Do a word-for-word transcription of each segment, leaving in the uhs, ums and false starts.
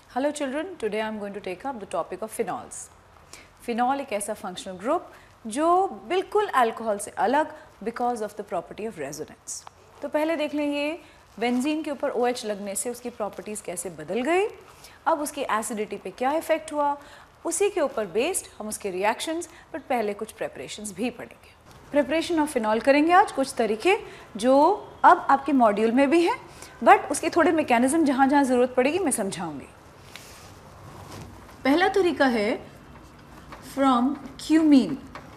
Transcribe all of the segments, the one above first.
Hello children, today I am going to take up the topic of phenols. Phenol एक ऐसा functional group जो बिल्कुल alcohol से अलग because of the property of resonance. तो पहले देख लें ये बेंजीन के ऊपर OH लगने से उसकी properties कैसे बदल गई, अब उसकी acidity पे क्या effect हुआ, उसी के ऊपर based हम उसके reactions, but पहले कुछ preparations भी पढ़ेंगे. Preparation of phenol करेंगे आज कुछ तरीके जो अब आपके मॉड्यूल में भी हैं, but उसके थोड़े mechanism जहाँ जहाँ ज़रूरत पड़ेगी मैं समझाऊंगी. पहला तरीका है from cumene.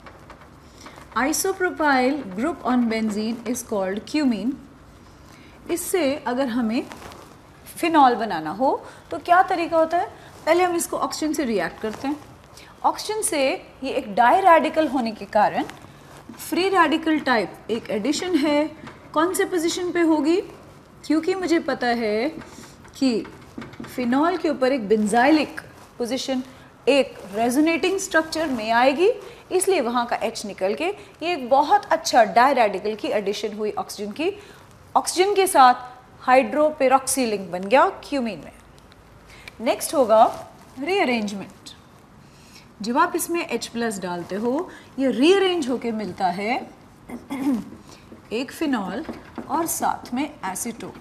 Isopropyl group on benzene is called cumene. इससे अगर हमें फिनॉल बनाना हो तो क्या तरीका होता है, पहले हम इसको ऑक्सीजन से रिएक्ट करते हैं. ऑक्सीजन से ये एक डाई रेडिकल होने के कारण फ्री रेडिकल टाइप एक एडिशन है. कौन से पोजीशन पे होगी, क्योंकि मुझे पता है कि फिनॉल के ऊपर एक बेंजाइलिक पोजीशन एक रेजोनेटिंग स्ट्रक्चर में आएगी, इसलिए वहाँ का H निकल के ये एक बहुत अच्छा डाई रेडिकल की एडिशन हुई ऑक्सीजन की. ऑक्सीजन के साथ हाइड्रोपेरोक्सी लिंक बन गया क्यूमीन में. नेक्स्ट होगा रीअरेंजमेंट. जब आप इसमें H प्लस डालते हो ये रीअरेंज होके मिलता है एक फिनॉल और साथ में एसीटोन.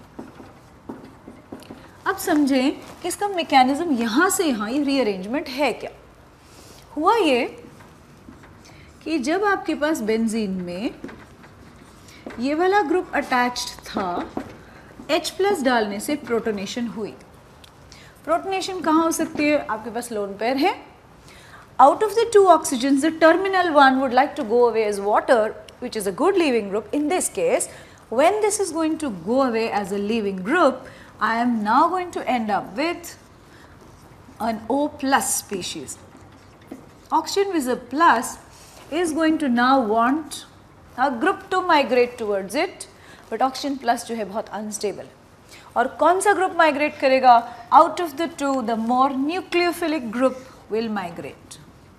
अब समझें कि इसका मैकेनिज्म यहाँ से यहाँ ये रीअरेंजमेंट है क्या. हुआ ये कि जब आपके पास बेंजीन में ये वाला ग्रुप अटैच्ड था, H प्लस डालने से प्रोटोनेशन हुई. प्रोटोनेशन कहाँ हो सकती है, आपके पास लोन पेयर है. Out of the two oxygens the terminal one would like to go away as water which is a good leaving group. In this case, when this is going to go away as a leaving group, I am now going to end up with an O plus species. Oxygen with a plus is going to now want a group to migrate towards it, but oxygen plus जो है बहुत unstable. और कौन सा group migrate करेगा? Out of the two, the more nucleophilic group will migrate.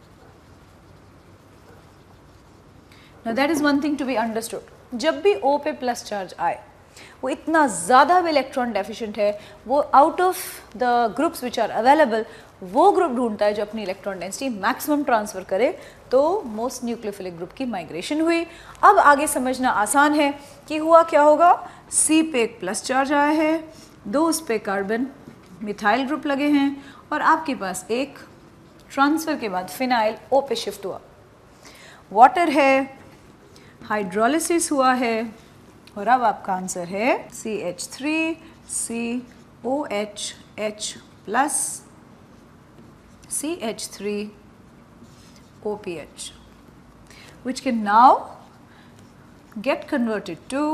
Now that is one thing to be understood. जब भी O पे plus charge आए वो इतना ज़्यादा इलेक्ट्रॉन डेफिशिएंट है, वो out of the groups which are available वो ग्रुप ढूंढता है जो अपनी इलेक्ट्रॉन डेंसिटी मैक्सिमम ट्रांसफ़र करे. तो मोस्ट न्यूक्लियोफिलिक ग्रुप की माइग्रेशन हुई. अब आगे समझना आसान है कि हुआ क्या होगा. C पे एक प्लस चार्ज आया है, दो उस पे कार्बन मिथाइल ग्रुप लगे हैं और आपके पास एक ट्रांसफ़र के बाद फिनाइल O पे शिफ्ट हुआ. वाटर है, हाइड्रोलिसिस हुआ है और अब आपका आंसर है C H three C O H H plus C H three O P H, which can now get converted to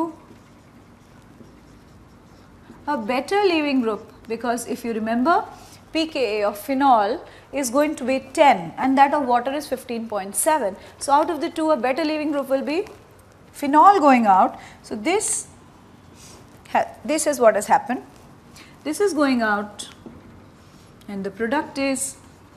a better leaving group, because if you remember pKa of phenol is going to be ten and that of water is fifteen point seven. So out of the two a better leaving group will be phenol going out. So this this is what has happened. This is going out and the product is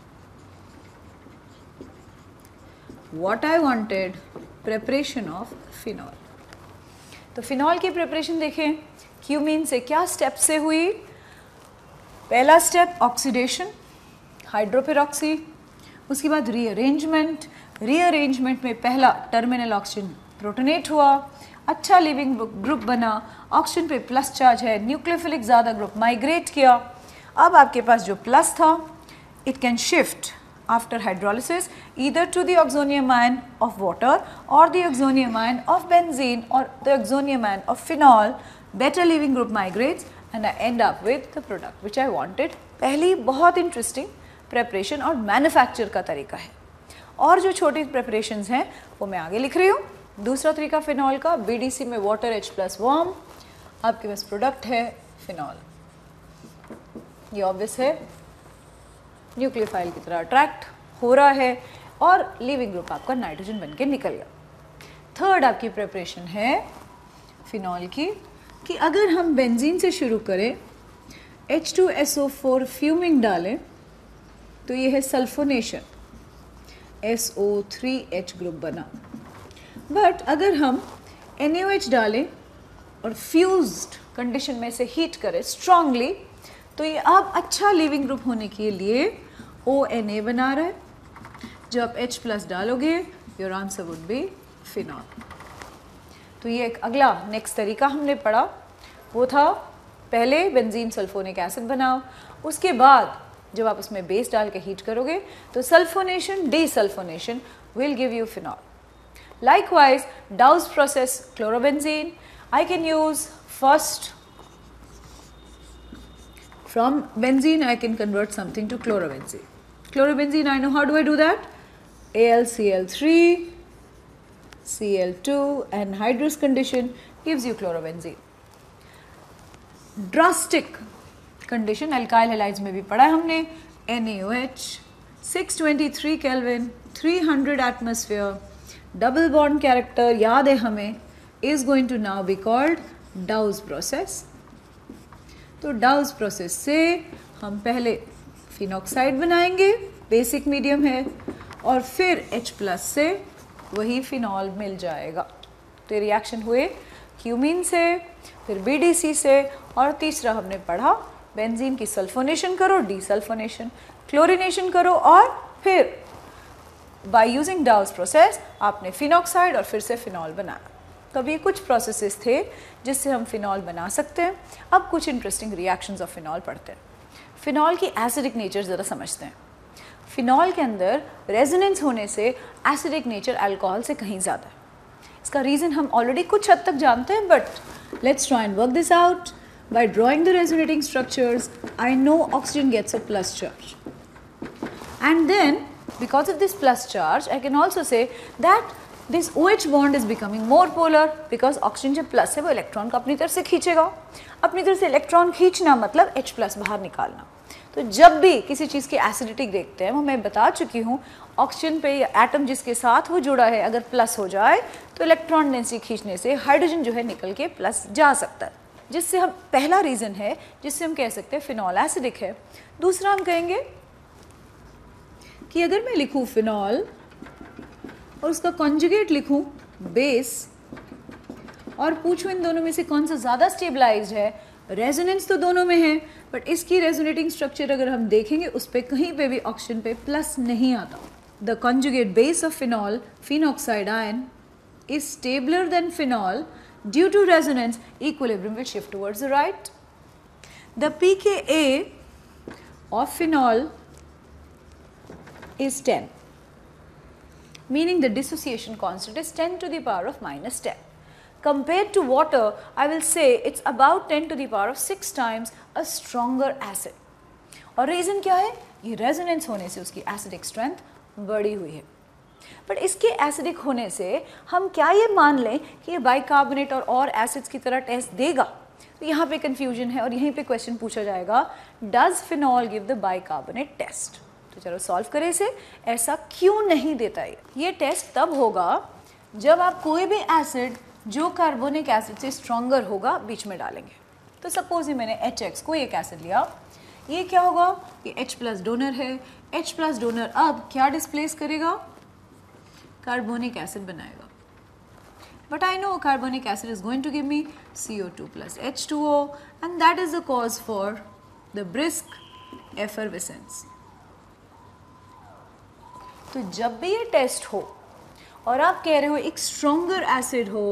what I wanted, preparation of phenol. तो phenol की preparation देखें, cumene से क्या step से हुई. पहला step oxidation, हाइड्रोपेरोक्सी, उसके बाद रीअरेंजमेंट. रीअरेंजमेंट में पहला टर्मिनल ऑक्सीजन प्रोटोनेट हुआ, अच्छा लिविंग ग्रुप बना, ऑक्सीजन पे प्लस चार्ज है, न्यूक्लियोफिलिक ज़्यादा ग्रुप माइग्रेट किया. अब आपके पास जो प्लस था it can shift after hydrolysis either to the oxonium ion of water और the oxonium ion of benzene और the oxonium ion of phenol. Better leaving group migrates and I end up with the product which I wanted. पहली बहुत interesting preparation और manufacture का तरीका है, और जो छोटी प्रेपरेशंस हैं वो मैं आगे लिख रही हूँ. दूसरा तरीका फिनॉल का, B D C में वाटर H प्लस वार्म, आपके पास प्रोडक्ट है फिनॉल. ये ऑब्वियस है न्यूक्लियोफाइल की तरह अट्रैक्ट हो रहा है और लिविंग ग्रुप आपका नाइट्रोजन बन के निकल गया. थर्ड आपकी प्रेपरेशन है फिनॉल की कि अगर हम बेंजीन से शुरू करें, H two S O four fuming डालें तो ये है sulphonation, S O three H group बना. बट अगर हम N A O H डालें और फ्यूज्ड कंडीशन में से हीट करें स्ट्रांगली तो ये अब अच्छा लीविंग ग्रुप होने के लिए ओ एन ए बना रहा है। जब आप H प्लस डालोगे your answer would be phenol. तो ये एक अगला नेक्स्ट तरीका हमने पढ़ा, वो था पहले बेंजीन सल्फोनिक एसिड बनाओ, उसके बाद जब आप उसमें बेस डाल के हीट करोगे तो sulphonation desulphonation will give you phenol. Likewise Dow's process chlorobenzene, I can use first from benzene I can convert something to chlorobenzene. Chlorobenzene, I know how do I do that? A L C L three, C L two and hydrous condition gives you chlorobenzene. Drastic condition alkyl halides में भी पढ़ा है हमने, N A O H, six twenty-three Kelvin, three hundred atmosphere, double bond character याद है हमें, is going to now be called Dawes process. तो डाउस process से हम पहले फिनॉक्साइड बनाएंगे, बेसिक मीडियम है, और फिर H प्लस से वही फिनॉल मिल जाएगा। तो रिएक्शन हुए क्यूमीन से, फिर बी डी सी से, और तीसरा हमने पढ़ा बेंजीन की सल्फोनेशन करो, डीसल्फोनेशन, क्लोरिनेशन करो, और फिर बाय यूजिंग डाउस प्रोसेस आपने फिनॉक्साइड और फिर से फिनॉल बनाया। तो अब ये कुछ प्रोसेसेस थे जिससे हम फिनॉल बना सकते हैं। अब कुछ इंटरेस्टिंग रिएक्शंस ऑफ फिनॉल पढ़ते हैं। फिनॉल की एसिडिक नेचर ज़रा समझते हैं। फिनॉल के अंदर रेजोनेंस होने से एसिडिक नेचर अल्कोहल से कहीं ज़्यादा है। इसका रीज़न हम ऑलरेडी कुछ हद तक जानते हैं, but let's try and work this out. By drawing the resonating structures I know oxygen gets a plus charge, and then because of this plus charge I can also say that this OH bond is becoming more polar, because oxygen जब plus है वो electron को अपनी तरफ से खींचेगा। अपनी तरफ से इलेक्ट्रॉन खींचना मतलब H प्लस बाहर निकालना। तो जब भी किसी चीज़ की एसिडिटी देखते हैं, वो मैं बता चुकी हूँ, ऑक्सीजन पे एटम जिसके साथ वो जुड़ा है अगर प्लस हो जाए तो इलेक्ट्रॉन डेंसिटी खींचने से हाइड्रोजन जो है निकल के प्लस जा सकता है, जिससे हम पहला रीज़न है जिससे हम कह सकते हैं फिनॉल एसिडिक है। दूसरा हम कहेंगे कि अगर मैं लिखूँ फिनॉल और उसका कॉन्जुगेट लिखूं बेस और पूछूं इन दोनों में से कौन सा ज़्यादा स्टेबलाइज्ड है, रेजोनेंस तो दोनों में है, बट इसकी रेजोनेटिंग स्ट्रक्चर अगर हम देखेंगे उस पर कहीं पे भी ऑक्सीजन पे प्लस नहीं आता। The conjugate base of phenol, phenoxide ion, is stabler than phenol due to resonance, equilibrium will shift towards the right. The pKa of phenol is ten, meaning the dissociation constant is ten to the power of minus ten. Compared to water, I will say it's about ten to the power of six times a stronger acid. और reason क्या है? ये resonance होने से उसकी acidic strength बढ़ी हुई है। बट इसके acidic होने से हम क्या ये मान लें कि ये बाइकार्बोनेट और और एसिड्स की तरह टेस्ट देगा? तो यहाँ पे confusion है और यहीं पे क्वेश्चन पूछा जाएगा, does phenol give the bicarbonate test? तो चलो सॉल्व करें इसे। ऐसा क्यों नहीं देता है? ये टेस्ट तब होगा जब आप कोई भी एसिड जो कार्बोनिक एसिड से स्ट्रॉन्गर होगा बीच में डालेंगे। तो सपोज ही मैंने एच एक्स कोई एक एसिड लिया, ये क्या होगा कि H प्लस डोनर है, H प्लस डोनर अब क्या डिस्प्लेस करेगा? कार्बोनिक एसिड बनाएगा। But I know carbonic acid is going to give me C O two plus H two O and that is the cause for the brisk effervescence. तो जब भी ये test हो और आप कह रहे हो एक स्ट्रॉन्गर एसिड हो,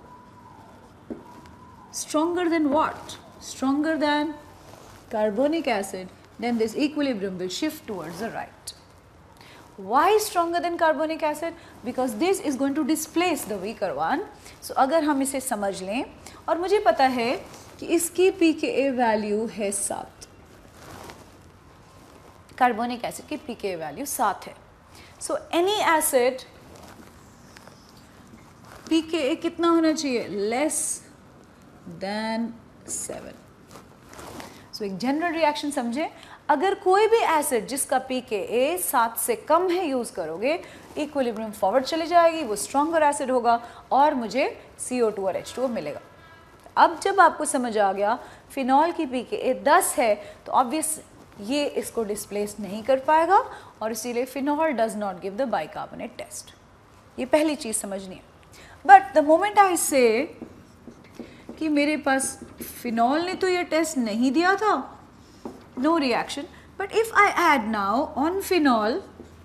stronger than what? Stronger than carbonic acid, then this equilibrium will shift towards the right. Why stronger than carbonic acid? Because this is going to displace the weaker one. So अगर हम इसे समझ लें, और मुझे पता है कि इसकी pKa वैल्यू है सात, कार्बोनिक एसिड की pKa वैल्यू सात है। So any acid pKa कितना होना चाहिए? Less than seven. So एक जनरल रिएक्शन समझे, अगर कोई भी एसिड जिसका pKa सात से कम है यूज करोगे, इक्विलिब्रियम फॉरवर्ड चली जाएगी, वो स्ट्रॉन्गर एसिड होगा और मुझे C O टू और H टू O मिलेगा। अब जब आपको समझ आ गया फिनॉल की pKa दस है, तो ऑब्वियस ये इसको डिस्प्लेस नहीं कर पाएगा और इसीलिए phenol does not give the bicarbonate test. ये पहली चीज समझनी है। बट द मोमेंट आई से कि मेरे पास फिनॉल ने तो ये टेस्ट नहीं दिया था no reaction. But if I add now on phenol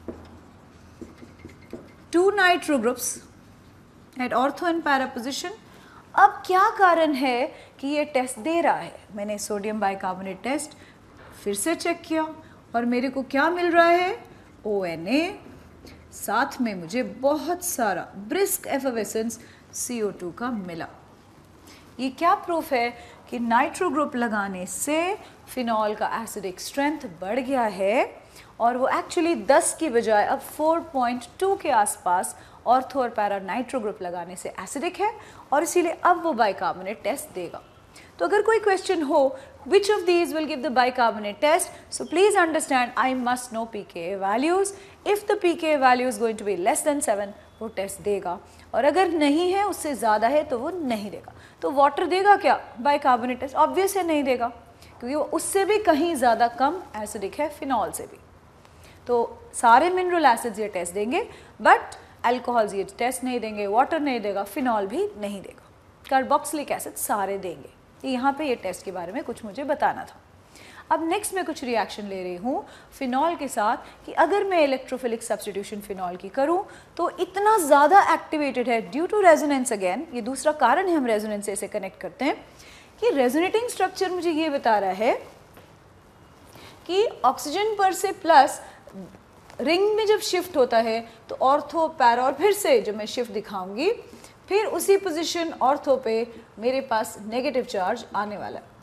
two nitro groups at ortho and para position, अब क्या कारण है कि ये टेस्ट दे रहा है? मैंने सोडियम बाइकार्बोनेट टेस्ट फिर से चेक किया और मेरे को क्या मिल रहा है? ओ एन ए, साथ में मुझे बहुत सारा ब्रिस्क एफर्वेसेंस सी ओ टू का मिला। ये क्या प्रूफ है कि नाइट्रो ग्रुप लगाने से फिनॉल का एसिडिक स्ट्रेंथ बढ़ गया है और वो एक्चुअली दस की बजाय अब चार पॉइंट दो के आसपास ऑर्थो और पैरा नाइट्रो ग्रुप लगाने से एसिडिक है और इसीलिए अब वो बाइकार्बोनेट टेस्ट देगा। तो अगर कोई क्वेश्चन हो which of these will give the bicarbonate test, so please understand I must know pKa values. If the pKa value is going to be less than seven, वो टेस्ट देगा और अगर नहीं है, उससे ज़्यादा है तो वो नहीं देगा। तो वाटर देगा क्या? बाइकार्बोनेट टेस्ट ऑब्वियस है नहीं देगा, क्योंकि वो उससे भी कहीं ज़्यादा कम एसिडिक है फिनॉल से भी। तो सारे मिनरल एसिड्स ये टेस्ट देंगे, बट अल्कोहल्स ये टेस्ट नहीं देंगे, वाटर नहीं देगा, फिनॉल भी नहीं देगा, कार्बोक्सिलिक एसिड सारे देंगे। यहाँ पे ये टेस्ट के बारे में कुछ मुझे बताना था। अब नेक्स्ट मैं कुछ रिएक्शन ले रही हूँ फिनॉल के साथ कि अगर मैं इलेक्ट्रोफिलिक सब्स्टिट्यूशन फिनॉल की करूँ तो इतना ज़्यादा एक्टिवेटेड है ड्यू टू रेजोनेंस। अगेन ये दूसरा कारण है हम रेजोनेंस से इसे कनेक्ट करते हैं कि रेजोनेटिंग स्ट्रक्चर मुझे ये बता रहा है कि ऑक्सीजन पर से प्लस रिंग में जब शिफ्ट होता है तो ऑर्थो पैरा और फिर से जो मैं शिफ्ट दिखाऊंगी फिर उसी पोजीशन ऑर्थो पे मेरे पास नेगेटिव चार्ज आने वाला है।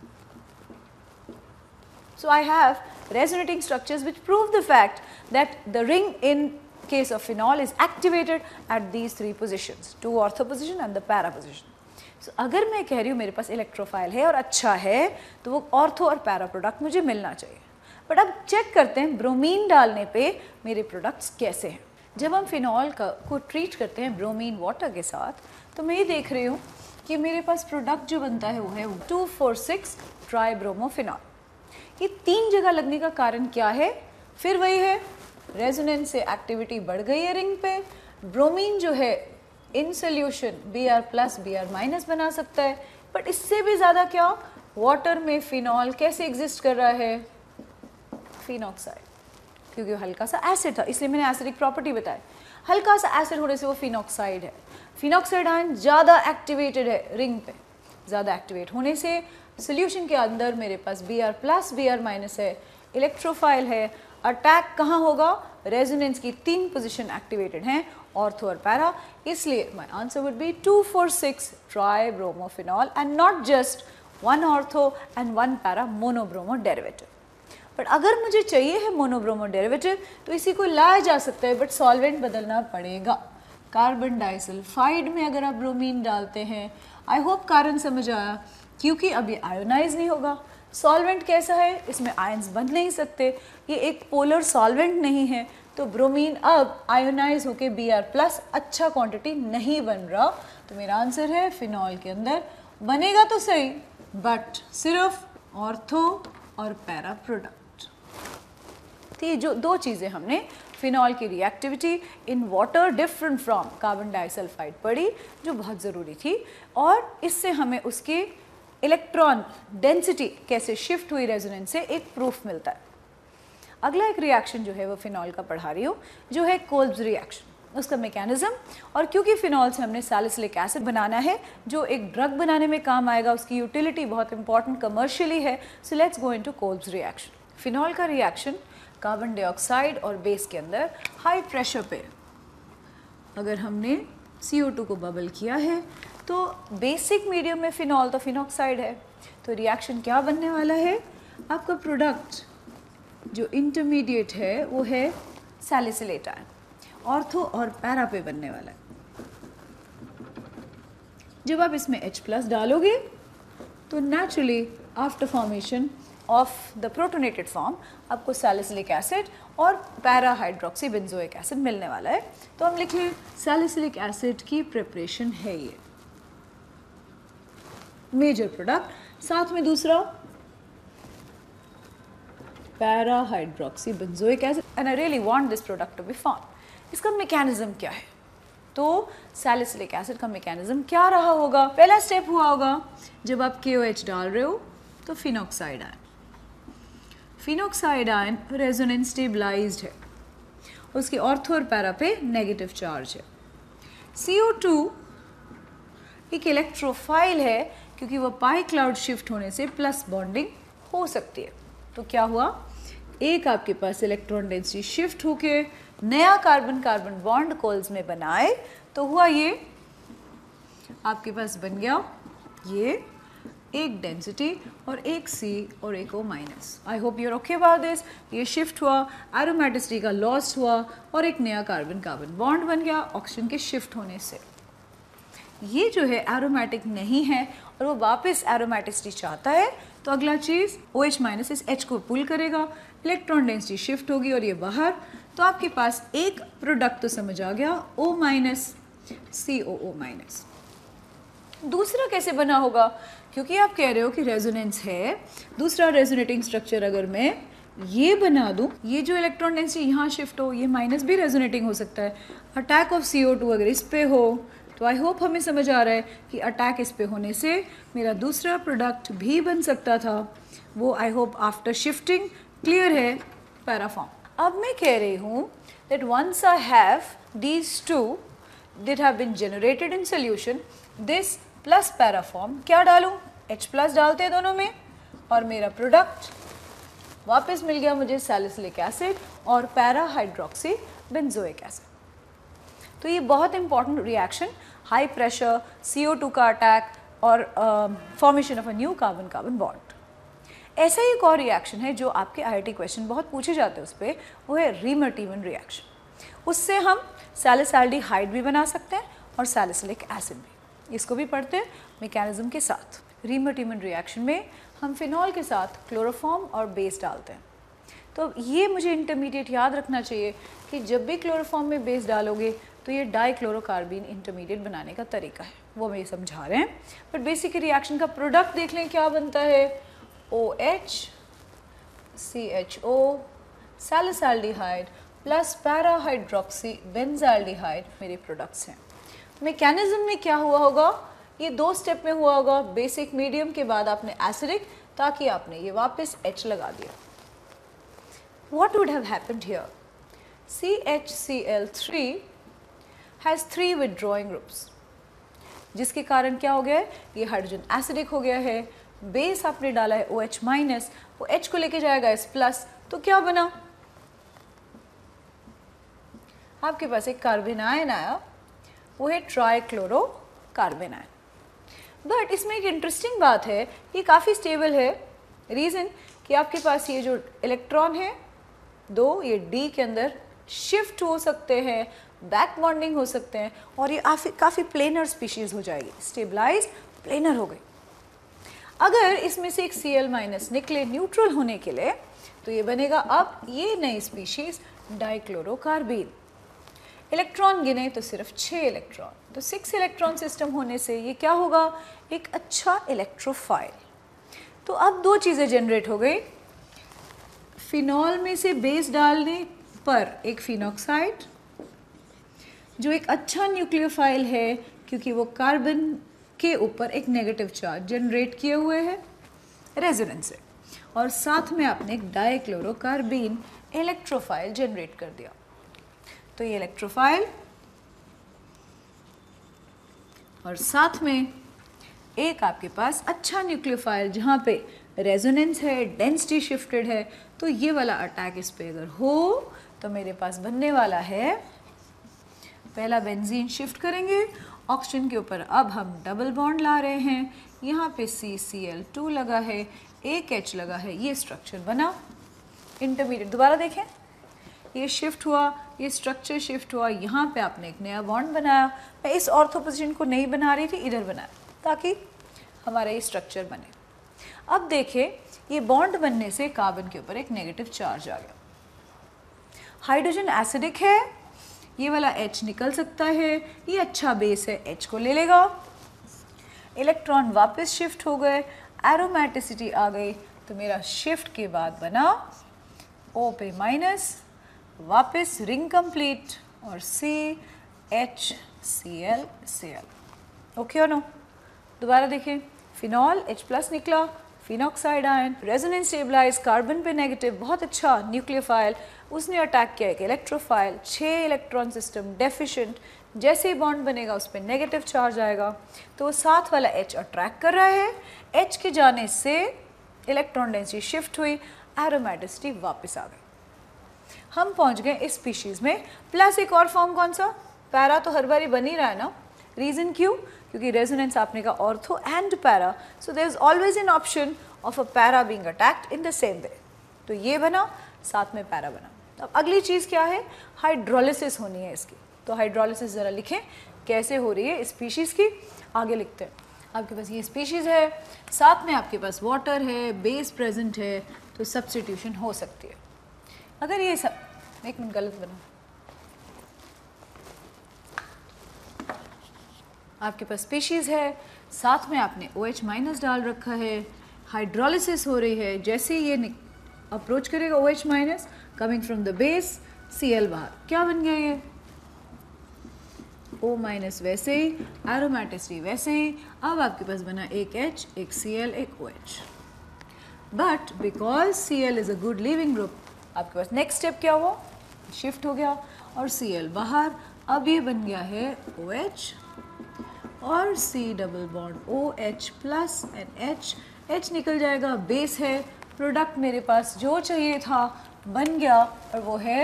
So I have resonating structures which prove the fact that the ring in case of phenol is activated at these three positions, two ortho position and the para position. So अगर मैं कह रही हूँ मेरे पास electrophile है और अच्छा है तो वो ऑर्थो और पैरा प्रोडक्ट मुझे मिलना चाहिए। बट अब चेक करते हैं ब्रोमीन डालने पे मेरे प्रोडक्ट्स कैसे हैं। जब हम फिनॉल का को ट्रीट करते हैं ब्रोमीन वाटर के साथ तो मैं ये देख रही हूँ कि मेरे पास प्रोडक्ट जो बनता है वो है टू फोर सिक्स ट्राइब्रोमोफिनॉल। ये तीन जगह लगने का कारण क्या है? फिर वही है, रेजोनेंस से एक्टिविटी बढ़ गई है रिंग पे। ब्रोमीन जो है in solution B R plus B R minus बना सकता है, बट इससे भी ज़्यादा क्या, वाटर में फिनॉल कैसे एग्जिस्ट कर रहा है? फिनॉक्साइड, क्योंकि वो हल्का सा एसिड था इसलिए मैंने एसिडिक प्रॉपर्टी बताया। हल्का सा एसिड होने से वो फिनॉक्साइड है। फिनॉक्साइड आयन ज़्यादा एक्टिवेटेड है रिंग पे, ज़्यादा एक्टिवेट होने से सोल्यूशन के अंदर मेरे पास B R plus B R minus है, इलेक्ट्रोफाइल है। अटैक कहाँ होगा? रेजोनेंस की तीन पोजीशन एक्टिवेटेड हैं, ऑर्थो और पैरा, इसलिए my answer would be two four six tribromophenol and not just one ortho and one para monobromo derivative. But अगर मुझे चाहिए है मोनोब्रोमो डेरिवेटिव तो इसी को लाया जा सकता है, बट सॉल्वेंट बदलना पड़ेगा। कार्बन डाइसल्फाइड में अगर आप ब्रोमीन डालते हैं, आई होप कारण समझ आया, क्योंकि अब ये आयोनाइज नहीं होगा। सॉल्वेंट कैसा है? इसमें आयंस बन नहीं सकते, ये एक पोलर सॉल्वेंट नहीं है, तो ब्रोमीन अब आयोनाइज होके बी आर प्लस अच्छा क्वांटिटी नहीं बन रहा। तो मेरा आंसर है फिनॉल के अंदर बनेगा तो सही, बट सिर्फ ऑर्थो और पैरा प्रोडक्ट। तो ये जो दो चीज़ें हमने फिनॉल की reactivity in water different from carbon disulphide पढ़ी, जो बहुत ज़रूरी थी, और इससे हमें उसकी इलेक्ट्रॉन डेंसिटी कैसे शिफ्ट हुई रेजोनेंस से एक प्रूफ मिलता है। अगला एक रिएक्शन जो है वो फिनॉल का पढ़ा रही हूँ, जो है कोल्ब्स रिएक्शन, उसका मैकेनिज्म। और क्योंकि फिनॉल से हमने सैलिसिलिक एसिड बनाना है जो एक ड्रग बनाने में काम आएगा, उसकी यूटिलिटी बहुत इंपॉर्टेंट कमर्शियली है। So let's go into Kolbe's reaction. Phenol का रिएक्शन कार्बन डाइऑक्साइड और बेस के अंदर हाई प्रेशर पे अगर हमने सी ओ टू को बबल किया है तो बेसिक मीडियम में फिनॉल तो फिनॉक्साइड है, तो रिएक्शन क्या बनने वाला है? आपका प्रोडक्ट जो इंटरमीडिएट है वो है सैलिसिलेट आयन, ऑर्थो और पैरा पे बनने वाला है। जब आप इसमें H प्लस डालोगे तो naturally after formation of the protonated form आपको सैलिसिलिक एसिड और पैरा हाइड्रोक्सी बेंजोइक एसिड मिलने वाला है। तो हम लिख लें सैलिसिलिक एसिड की प्रिपरेशन है ये मेजर प्रोडक्ट, साथ में दूसरा para hydroxy benzoic acid, and I really want this product to be form. इसका मैकेनिज्म क्या है? तो सैलिसिलिक एसिड का मैकेनिज्म क्या रहा होगा? पहला स्टेप हुआ होगा जब आप के ओ एच डाल रहे हो तो phenoxide ion, phenoxide ion resonance stabilized है, उसके ऑर्थो और पैरा पे नेगेटिव चार्ज है। सी ओ टू एक इलेक्ट्रोफाइल है क्योंकि वह पाई क्लाउड शिफ्ट होने से प्लस बॉन्डिंग हो सकती है। तो क्या हुआ, एक आपके पास इलेक्ट्रॉन डेंसिटी शिफ्ट होके नया कार्बन कार्बन बॉन्ड कोल्स में बनाए, तो हुआ ये आपके पास बन गया ये एक डेंसिटी और एक C और एक O minus. I hope you're okay about this. ये शिफ्ट हुआ, एरोमेटिसिटी का लॉस हुआ और एक नया कार्बन कार्बन बॉन्ड बन गया ऑक्सीजन के शिफ्ट होने से। ये जो है एरोमेटिक नहीं है और वो वापस एरोमेटिसिटी चाहता है, तो अगला चीज़ OH माइनस इस H को पुल करेगा, इलेक्ट्रॉन डेंसिटी शिफ्ट होगी और ये बाहर, तो आपके पास एक प्रोडक्ट तो समझ आ गया O minus C O O minus. दूसरा कैसे बना होगा, क्योंकि आप कह रहे हो कि रेजोनेंस है, दूसरा रेजोनेटिंग स्ट्रक्चर अगर मैं ये बना दूं, ये जो इलेक्ट्रॉन डेंसिटी यहाँ शिफ्ट हो, ये माइनस भी रेजोनेटिंग हो सकता है। Attack of C O two अगर इस पे हो, तो आई होप हमें समझ आ रहा है कि अटैक इस पे होने से मेरा दूसरा प्रोडक्ट भी बन सकता था, वो I hope after shifting clear है पैराफॉर्म। अब मैं कह रही हूँ that once I have these two that have been generated in solution, this plus para form क्या डालूं, H प्लस डालते हैं दोनों में और मेरा प्रोडक्ट वापस मिल गया मुझे सैलिसिलिक एसिड और पैरा हाइड्रोक्सी बेंजोइक एसिड। तो ये बहुत important reaction, high pressure C O two का अटैक और formation of a new carbon carbon bond. ऐसा ही एक और रिएक्शन है जो आपके आई आई टी क्वेश्चन बहुत पूछे जाते हैं उस पर, वो है रीमर्टीवन रिएक्शन। उससे हम सैलिसल्डिहाइड भी बना सकते हैं और सैलिसिलिक एसिड भी, इसको भी पढ़ते हैं मैकेनिज्म के साथ। रीमर्टीवन रिएक्शन में हम फिनॉल के साथ क्लोरोफॉर्म और बेस डालते हैं। तो ये मुझे इंटरमीडिएट याद रखना चाहिए कि जब भी क्लोरोफॉर्म में बेस डालोगे तो ये डाइक्लोरोकार्बीन इंटरमीडिएट बनाने का तरीका है, वो मैं ये समझा रहे हैं। बट बेसिक रिएक्शन का प्रोडक्ट देख लें क्या बनता है, O H C H O salicylaldehyde plus para hydroxy benzaldehyde मेरे प्रोडक्ट्स हैं। मैकेनिज्म में क्या हुआ होगा, ये दो स्टेप में हुआ होगा, बेसिक मीडियम के बाद आपने एसिडिक, ताकि आपने ये वापस H लगा दिया। What would have happened here? C H C L three has three withdrawing groups, जिसके कारण क्या हो गया है, ये हाइड्रोजन एसिडिक हो गया है, बेस आपने डाला है OH माइनस, वो H को लेके जाएगा S प्लस, तो क्या बना, आपके पास एक कार्बन आयन आया, वो है ट्राइक्लोरो कार्बन आयन। बट इसमें एक इंटरेस्टिंग बात है, ये काफ़ी स्टेबल है। रीज़न कि आपके पास ये जो इलेक्ट्रॉन है दो, ये डी के अंदर शिफ्ट हो सकते हैं, बैक बॉन्डिंग हो सकते हैं और ये काफ़ी काफ़ी प्लेनर स्पीशीज़ हो जाएगी, स्टेबलाइज प्लेनर हो गई। अगर इसमें से एक सी एल माइनस निकले न्यूट्रल होने के लिए, तो ये बनेगा अब ये नई स्पीशीज़ डाइक्लोरोकार्बीन। इलेक्ट्रॉन गिने तो सिर्फ छः इलेक्ट्रॉन, तो सिक्स इलेक्ट्रॉन सिस्टम होने से ये क्या होगा, एक अच्छा इलेक्ट्रोफाइल। तो अब दो चीज़ें जनरेट हो गई, फिनॉल में से बेस डालने पर एक फिनॉक्साइड जो एक अच्छा न्यूक्लियोफाइल है क्योंकि वो कार्बन के ऊपर एक नेगेटिव चार्ज जनरेट किए हुए है रेजोनेंस से, और साथ में आपने एक डाइक्लोरोकार्बीन इलेक्ट्रोफाइल जनरेट कर दिया। तो ये इलेक्ट्रोफाइल और साथ में एक आपके पास अच्छा न्यूक्लियोफाइल जहाँ पे रेजोनेंस है, डेंसिटी शिफ्टेड है, तो ये वाला अटैक इस पे अगर हो तो मेरे पास बनने वाला है, पहला बेंजीन शिफ्ट करेंगे ऑक्सीजन के ऊपर, अब हम डबल बॉन्ड ला रहे हैं, यहाँ पे सी सी एल टू लगा है, एक H लगा है, ये स्ट्रक्चर बना। इंटरमीडिएट दोबारा देखें, ये शिफ्ट हुआ, ये स्ट्रक्चर शिफ्ट हुआ, यहाँ पे आपने एक नया बॉन्ड बनाया। मैं इस ऑर्थो पोजीशन को नहीं बना रही थी, इधर बनाया ताकि हमारा ये स्ट्रक्चर बने। अब देखें, ये बॉन्ड बनने से कार्बन के ऊपर एक नेगेटिव चार्ज आ गया, हाइड्रोजन एसिडिक है, ये वाला H निकल सकता है, ये अच्छा बेस है, H को ले लेगा, इलेक्ट्रॉन वापस शिफ्ट हो गए, एरोमेटिसिटी आ गई, तो मेरा शिफ्ट के बाद बना O पे माइनस, वापस रिंग कंप्लीट और C H C L C L। Okay और नो, दोबारा देखें, फिनॉल H प्लस निकला, phenoxide ion, resonance stabilize, carbon पे नेगेटिव, बहुत अच्छा न्यूक्लियोफाइल, उसने अटैक किया एक इलेक्ट्रोफाइल, छः इलेक्ट्रॉन सिस्टम डेफिशिएंट, जैसे ही बॉन्ड बनेगा उस पर नेगेटिव चार्ज आएगा, तो साथ वाला H अट्रैक्ट कर रहा है, H के जाने से इलेक्ट्रॉन डेंसिटी शिफ्ट हुई, एरोमेटिसिटी वापस आ गई, हम पहुंच गए इस स्पीशीज़ में। प्लस एक और फॉर्म कौन सा, पैरा तो हर बारी बन ही रहा है ना, रीज़न क्यों, क्योंकि रेजोनेंस आपने का ortho and para, so there is always an option of a para being attacked in the same way, तो ये बना साथ में पैरा बना। अब अगली चीज़ क्या है, हाइड्रोलिसिस होनी है इसकी, तो हाइड्रोलिसिस ज़रा लिखें कैसे हो रही है स्पीशीज़ की, आगे लिखते हैं। आपके पास ये स्पीशीज़ है, साथ में आपके पास वाटर है, बेस प्रेजेंट है, तो सब्स्टिट्यूशन हो सकती है। अगर ये सब, एक मिनट गलत बना, आपके पास स्पीशीज़ है, साथ में आपने OH माइनस डाल रखा है, हाइड्रोलिसिस हो रही है, जैसे ये अप्रोच करेगा OH minus coming from the base, Cl बाहर, क्या बन गया ये O माइनस, वैसे ही एरोमेटिसिटी वैसे ही, अब आपके पास बना एक H, एक Cl, एक OH, but because Cl is a good leaving group, आपके पास नेक्स्ट स्टेप क्या हुआ, शिफ्ट हो गया और Cl बाहर, अब ये बन गया है OH और C double bond OH plus and H, H निकल जाएगा, बेस है, प्रोडक्ट मेरे पास जो चाहिए था बन गया, और वो है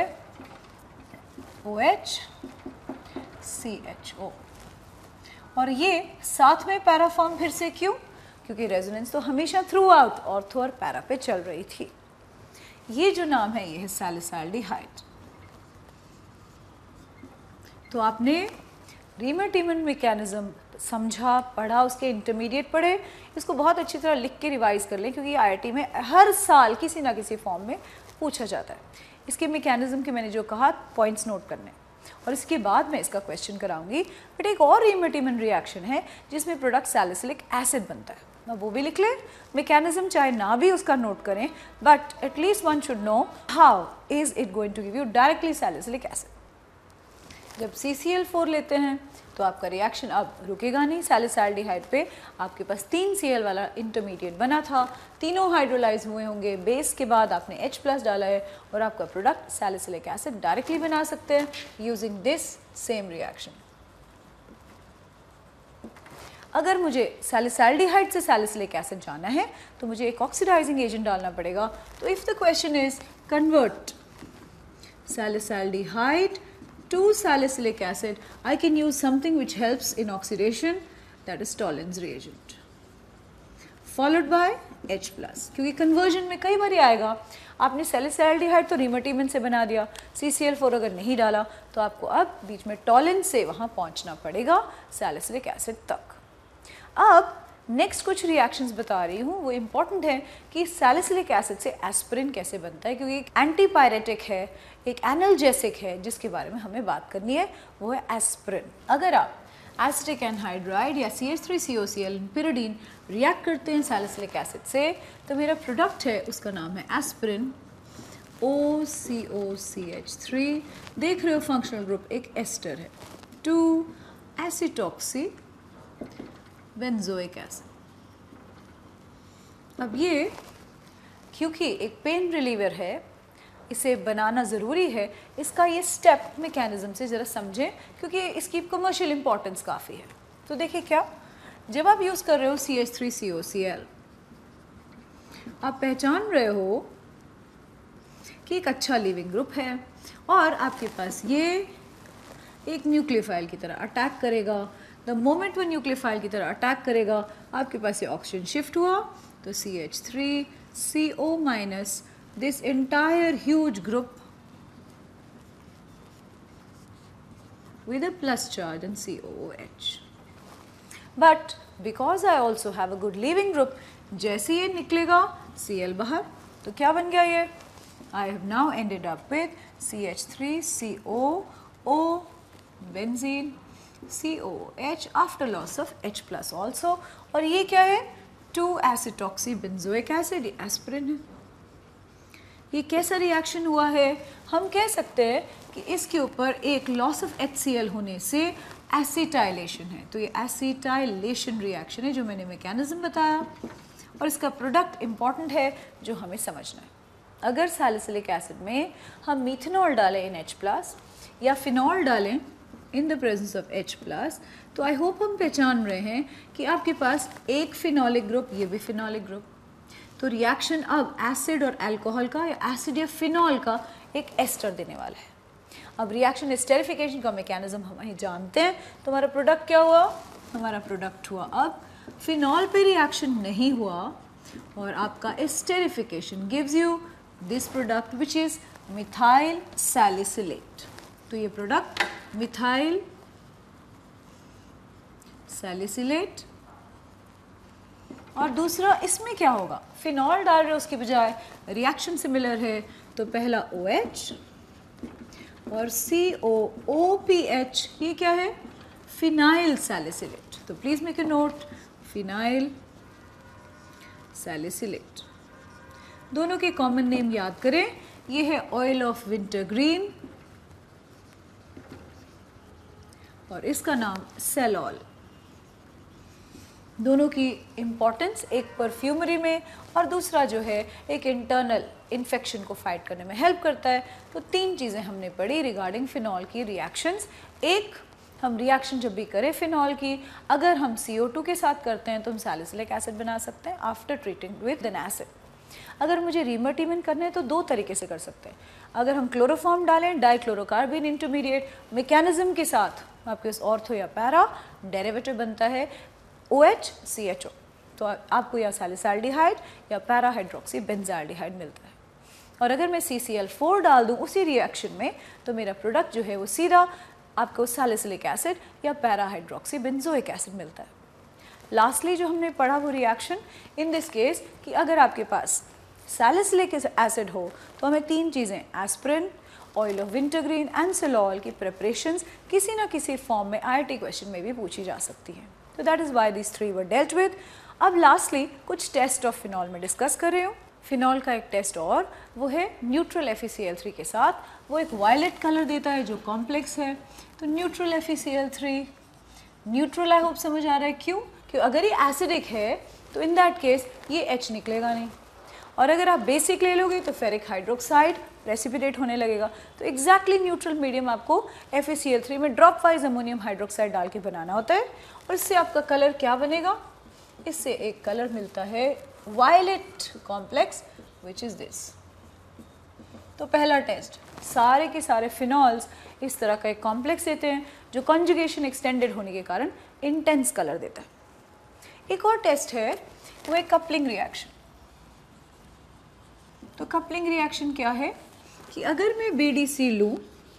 OH C H O, और ये साथ में पैराफॉर्म फिर से क्यों, क्योंकि रेजोनेंस तो हमेशा थ्रू आउट ऑर्थो और पैरा पे चल रही थी। ये जो नाम है ये है सैलिसाइल्डिहाइड। तो आपने रीमर-टीमन मैकेनिज्म समझा, पढ़ा, उसके इंटरमीडिएट पढ़े, इसको बहुत अच्छी तरह लिख के रिवाइज कर लें, क्योंकि आईआईटी में हर साल किसी ना किसी फॉर्म में पूछा जाता है। इसके मैकेनिज्म के मैंने जो कहा पॉइंट्स नोट करने, और इसके बाद मैं इसका क्वेश्चन कराऊंगी। बट एक और रीमर-टीमन रिएक्शन है जिसमें प्रोडक्ट सैलिसिलिक एसिड बनता है, ना वो भी लिख लें, मैकेनिज्म चाहे ना भी उसका नोट करें, but at least one should know how is it going to give you directly salicylic acid. जब सी सी एल फोर लेते हैं तो आपका रिएक्शन अब रुकेगा नहीं, सैलिसाइल्डिहाइड पे आपके पास तीन सी एल वाला इंटरमीडिएट बना था, तीनों हाइड्रोलाइज हुए होंगे, बेस के बाद आपने H प्लस डाला है, और आपका प्रोडक्ट सैलिसिलिक एसिड डायरेक्टली बना सकते हैं यूजिंग दिस सेम रिएक्शन। अगर मुझे सैलिसाइल्डिहाइड से सैलिसिलिक एसिड जाना है तो मुझे एक ऑक्सीडाइजिंग एजेंट डालना पड़ेगा। तो if the question is convert salicylaldehyde to salicylic acid, I can use something which helps in oxidation, that is Tollens reagent, followed by H plus, क्योंकि conversion में कई बार आएगा, आपने सैलिसाइल्डिहाइड तो रीमर-टीमन से बना दिया, सी सी एल फोर अगर नहीं डाला तो आपको अब बीच में टॉलेंस से वहाँ पहुँचना पड़ेगा सैलिसिलिक एसिड तक। अब नेक्स्ट कुछ रिएक्शंस बता रही हूँ, वो इम्पॉर्टेंट है कि सैलिसिलिक एसिड से एस्पिरिन कैसे बनता है, क्योंकि एक एंटीपायरेटिक है, एक एनाल्जेसिक है, जिसके बारे में हमें बात करनी है, वो है एस्पिरिन। अगर आप एसिटिक एनहाइड्राइड या C H three C O C L pyridine react करते हैं सैलिसिलिक एसिड से, तो मेरा प्रोडक्ट है उसका नाम है aspirin, O C O C H three, देख रहे हो फंक्शनल ग्रुप एक एस्टर है, टू एसिटॉक्सी बेंजोइक एसिड। अब ये क्योंकि एक पेन रिलीवर है, इसे बनाना ज़रूरी है, इसका ये स्टेप मैकेनिज्म से ज़रा समझें, क्योंकि इसकी कमर्शियल इंपॉर्टेंस काफ़ी है। तो देखिए क्या, जब आप यूज़ कर रहे हो C H three C O C L, आप पहचान रहे हो कि एक अच्छा लिविंग ग्रुप है, और आपके पास ये एक न्यूक्लियोफाइल की तरह अटैक करेगा। द मोमेंट वो न्यूक्लियोफाइल की तरह अटैक करेगा, आपके पास ये ऑक्सीजन शिफ्ट हुआ, तो C H three C O minus, this entire huge group with a plus charge and C O O H. But because I also have a good leaving group, जैसे ये निकलेगा Cl बाहर, तो क्या बन गया ये? I have now ended up with C H three C O O benzene C O O H after loss of H plus also, और ये क्या है? Two acetoxy benzoic acid, aspirin है। ये कैसा रिएक्शन हुआ है? हम कह सकते हैं कि इसके ऊपर एक loss of H C L होने से एसिटाइलेशन है, तो ये एसिटाइलेशन रिएक्शन है जो मैंने मैकेनिज्म बताया। और इसका प्रोडक्ट इम्पॉर्टेंट है जो हमें समझना है। अगर सैलिसिलिक एसिड में हम मीथेनॉल डालें इन H प्लस या फिनॉल डालें in the presence of H plus, तो आई होप हम पहचान रहे हैं कि आपके पास एक फिनॉलिक ग्रुप, ये भी फिनॉलिक ग्रुप, तो रिएक्शन अब एसिड और अल्कोहल का या एसिड या फिनॉल का एक एस्टर देने वाला है। अब रिएक्शन एस्टेरिफिकेशन का मैकेनिज्म हम जानते हैं, तो हमारा प्रोडक्ट क्या हुआ? हमारा प्रोडक्ट हुआ अब फिनॉल पे रिएक्शन नहीं हुआ और आपका esterification gives you this product which is methyl salicylate. तो ये प्रोडक्ट मिथाइल सैलिसिलेट। और दूसरा इसमें क्या होगा? फिनॉल डाल रहे हो उसकी बजाय, रिएक्शन सिमिलर है, तो पहला OH और सी ओ ओ पी एच, ये क्या है? Phenyl salicylate. तो please make a note, phenyl salicylate. दोनों के कॉमन नेम याद करें, ये है ऑयल ऑफ विंटरग्रीन और इसका नाम सेलॉल। दोनों की इम्पॉर्टेंस एक परफ्यूमरी में और दूसरा जो है एक इंटरनल इन्फेक्शन को फाइट करने में हेल्प करता है। तो तीन चीज़ें हमने पढ़ी रिगार्डिंग फिनॉल की रिएक्शंस। एक, हम रिएक्शन जब भी करें फिनॉल की, अगर हम सी ओ टू के साथ करते हैं तो हम सैलिसिलिक एसिड बना सकते हैं after treating with an acid. अगर मुझे रीमर्टिमेंट करना है तो दो तरीके से कर सकते हैं। अगर हम क्लोरोफॉर्म डालें, डाइक्लोरोकार्बन इंटरमीडिएट मैकेनिज्म के साथ, आपके पास ऑर्थो या पैरा डेरिवेटिव बनता है OH C H O, तो आपको या सैलिसाल्डिहाइड या पैरा हाइड्रोक्सी बेंजाल्डिहाइड मिलता है। और अगर मैं सी सी एल फोर डाल दूं उसी रिएक्शन में, तो मेरा प्रोडक्ट जो है वो सीधा आपको सैलिसिलिक एसिड या पैरा हाइड्रोक्सी बेंजोइक एसिड मिलता है। लास्टली जो हमने पढ़ा वो रिएक्शन इन दिस केस कि अगर आपके पास सैलिसिलिक एसिड हो तो हमें तीन चीज़ें, aspirin, oil of wintergreen and salol की प्रिपरेशंस किसी ना किसी फॉर्म में आई आई टी क्वेश्चन में भी पूछी जा सकती है। तो that is why this three were dealt with. अब लास्टली कुछ टेस्ट ऑफ फिनॉल में डिस्कस कर रही हूँ। फिनॉल का एक टेस्ट और वो है neutral F E C L three के साथ, वो एक वायलेट कलर देता है जो कॉम्प्लेक्स है। तो neutral F E C L three, neutral I hope समझ आ रहा है क्यों? क्योंकि अगर ये एसिडिक है तो इन दैट केस ये H निकलेगा नहीं, और अगर आप बेसिक ले लोगे तो फेरिक हाइड्रोक्साइड प्रेसिपिटेट होने लगेगा। तो एग्जैक्टली न्यूट्रल मीडियम आपको F E C L three में ड्रॉप वाइज अमोनियम हाइड्रोक्साइड डाल के बनाना होता है, और इससे आपका कलर क्या बनेगा? इससे एक कलर मिलता है violet complex which is this. तो पहला टेस्ट, सारे के सारे फिनॉल्स इस तरह का एक कॉम्प्लेक्स देते हैं जो कॉन्जुगेशन एक्सटेंडेड होने के कारण इंटेंस कलर देता है। एक और टेस्ट है वो एक कपलिंग रिएक्शन। तो कपलिंग रिएक्शन क्या है कि अगर मैं बी डी सी लूँ,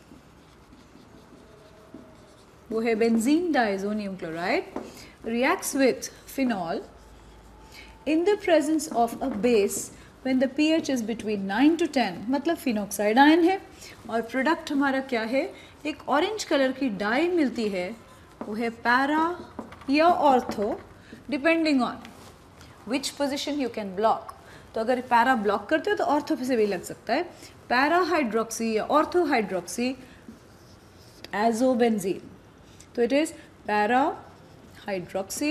वो है benzene diazonium chloride, reacts with phenol in the presence of a base when the pH is between nine to ten, मतलब फिनॉक्साइड आयन है, और प्रोडक्ट हमारा क्या है? एक ऑरेंज कलर की डाई मिलती है, वो है पैरा या ortho, depending on which position you can block. तो अगर पैरा ब्लॉक करते हो तो ऑर्थो से भी लग सकता है, पैरा हाइड्रोक्सी या ऑर्थो हाइड्रोक्सी एजोबेंजीन। तो it is para hydroxy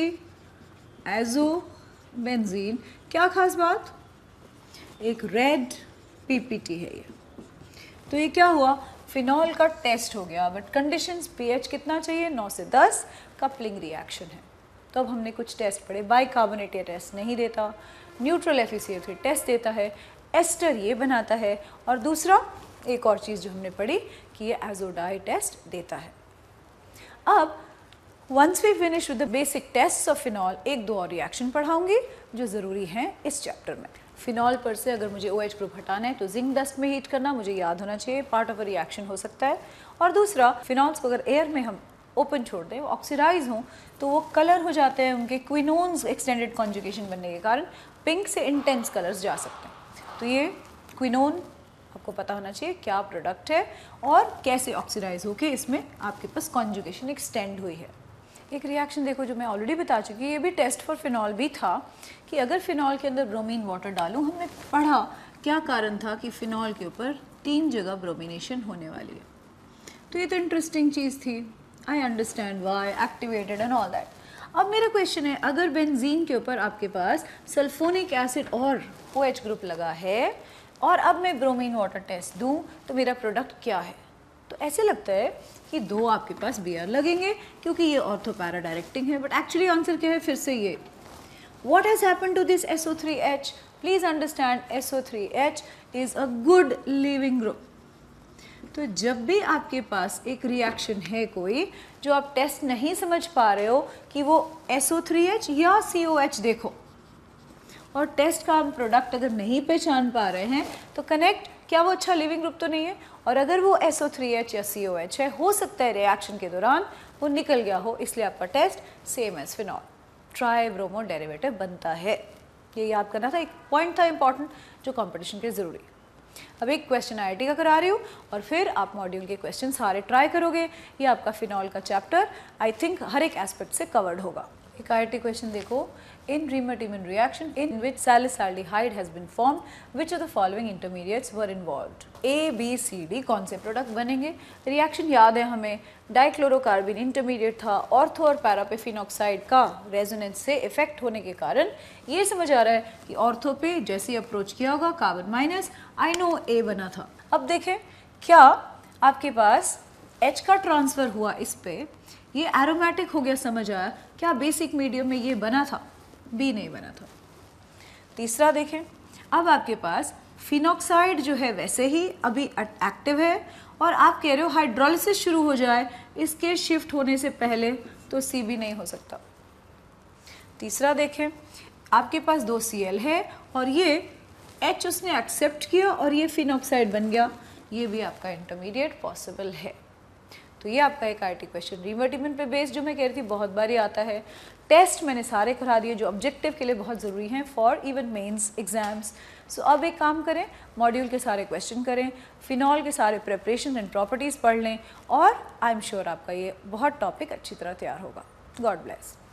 azobenzene. क्या खास बात? एक रेड पीपीटी है ये। तो ये क्या हुआ? फिनॉल का टेस्ट हो गया, बट कंडीशंस पीएच कितना चाहिए? नौ से दस। कपलिंग रिएक्शन है। तो अब हमने कुछ टेस्ट पढ़े। बाइकार्बोनेट ये टेस्ट नहीं देता, neutral F E C L three test देता है, एस्टर ये बनाता है, और दूसरा एक और चीज़ जो हमने पढ़ी कि ये एजोडाई टेस्ट देता है। अब once we finish with the basic test of phenol, एक दो और रिएक्शन पढ़ाऊंगी जो ज़रूरी हैं इस चैप्टर में। फिनॉल पर से अगर मुझे OH ग्रुप हटाना है तो जिंक डस्ट में हीट करना मुझे याद होना चाहिए, पार्ट ऑफ अ रिएक्शन हो सकता है। और दूसरा, फिनॉल्स को अगर एयर में हम ओपन छोड़ दें, ऑक्सीडाइज हों, तो वो कलर हो जाते हैं, उनके क्विनोन्स एक्सटेंडेड कॉन्जुगेशन बनने के कारण पिंक से इंटेंस कलर्स जा सकते हैं। तो ये क्विनोन आपको पता होना चाहिए क्या प्रोडक्ट है और कैसे ऑक्सीडाइज होके इसमें आपके पास कॉन्जुगेशन एक्सटेंड हुई है। एक रिएक्शन देखो जो मैं ऑलरेडी बता चुकी, ये भी टेस्ट फॉर फिनॉल भी था कि अगर फिनॉल के अंदर ब्रोमीन वाटर डालूं, हमने पढ़ा क्या कारण था कि फिनॉल के ऊपर तीन जगह ब्रोमिनेशन होने वाली है। तो ये तो इंटरेस्टिंग चीज़ थी, I understand why, activated and all that. अब मेरा क्वेश्चन है, अगर बेंजीन के ऊपर आपके पास सल्फोनिक एसिड और OH ग्रुप लगा है और अब मैं ब्रोमीन वाटर टेस्ट दूं तो मेरा प्रोडक्ट क्या है? तो ऐसे लगता है कि दो आपके पास बी आर लगेंगे क्योंकि ये ऑर्थो पैरा डायरेक्टिंग है, बट एक्चुअली आंसर क्या है? फिर से ये What has happened to this S O three H? Please understand S O three H is a good leaving group. तो जब भी आपके पास एक रिएक्शन है कोई जो आप टेस्ट नहीं समझ पा रहे हो कि वो S O three H या C O H देखो, और टेस्ट का हम प्रोडक्ट अगर नहीं पहचान पा रहे हैं तो कनेक्ट, क्या वो अच्छा लिविंग ग्रुप तो नहीं है? और अगर वो S O three H या C O H है, हो सकता है रिएक्शन के दौरान वो निकल गया हो, इसलिए आपका test same as phenol, tribromo derivative बनता है। ये याद करना था, एक पॉइंट था इंपॉर्टेंट जो कंपटीशन के ज़रूरी। अब एक क्वेश्चन आई आई टी का करा रही हूँ और फिर आप मॉड्यूल के क्वेश्चन सारे ट्राई करोगे। ये आपका फिनॉल का चैप्टर आई थिंक हर एक एस्पेक्ट से कवर्ड होगा। एक आई आई टी क्वेश्चन देखो, in Riemann-Timon reaction in which salicylaldehyde has been formed, which of the following intermediates were involved? A B C D कौन से प्रोडक्ट बनेंगे? रिएक्शन याद है हमें, डाइक्लोरोकार्बिन इंटरमीडिएट था, ऑर्थो और पैरा पे फिनॉक्साइड का रेजोनेंस से इफेक्ट होने के कारण ये समझ आ रहा है कि ऑर्थो पे जैसे ही अप्रोच किया होगा carbon minus, I know a बना था। अब देखें क्या आपके पास H का ट्रांसफर हुआ इस पे, ये एरोमेटिक हो गया, समझ आया? क्या बेसिक मीडियम में ये बना था? बी नहीं बना था। तीसरा देखें, अब आपके पास फिनॉक्साइड जो है वैसे ही अभी एक्टिव है और आप कह रहे हो हाइड्रोलिसिस शुरू हो जाए इसके शिफ्ट होने से पहले, तो सी भी नहीं हो सकता। तीसरा देखें, आपके पास दो सी एल है और ये H उसने एक्सेप्ट किया और ये फिनॉक्साइड बन गया, ये भी आपका इंटरमीडिएट पॉसिबल है। तो ये आपका एक आई आई टी क्वेश्चन Riemann-Timon पे बेस्ड, जो मैं कह रही थी बहुत बारी आता है। टेस्ट मैंने सारे करा दिए जो ऑब्जेक्टिव के लिए बहुत ज़रूरी हैं for even mains exams. So अब एक काम करें, मॉड्यूल के सारे क्वेश्चन करें, फिनॉल के सारे प्रिपरेशन एंड प्रॉपर्टीज़ पढ़ लें और आई एम श्योर आपका ये बहुत टॉपिक अच्छी तरह तैयार होगा। God bless.